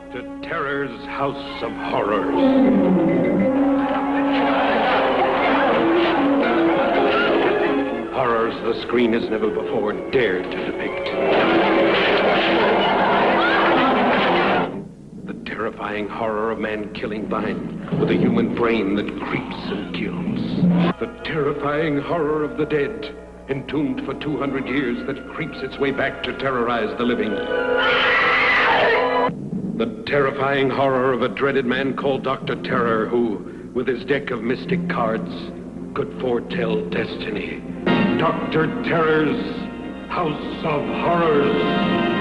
Dr. Terror's House of Horrors. Horrors the screen has never before dared to depict. The terrifying horror of man killing vine with a human brain that creeps and kills. The terrifying horror of the dead, entombed for 200 years, that creeps its way back to terrorize the living. The terrifying horror of a dreaded man called Dr. Terror, who, with his deck of mystic cards, could foretell destiny. Dr. Terror's House of Horrors.